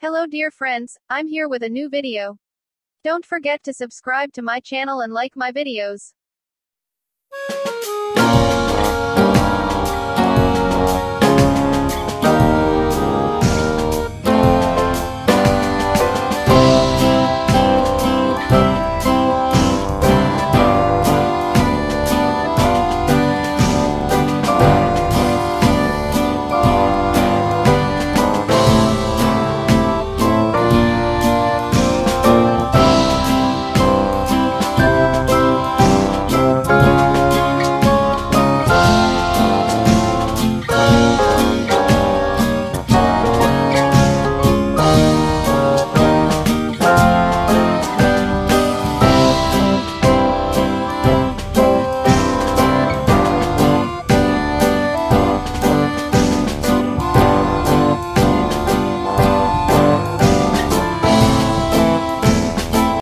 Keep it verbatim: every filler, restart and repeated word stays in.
Hello dear friends, I'm here with a new video. Don't forget to subscribe to my channel and like my videos.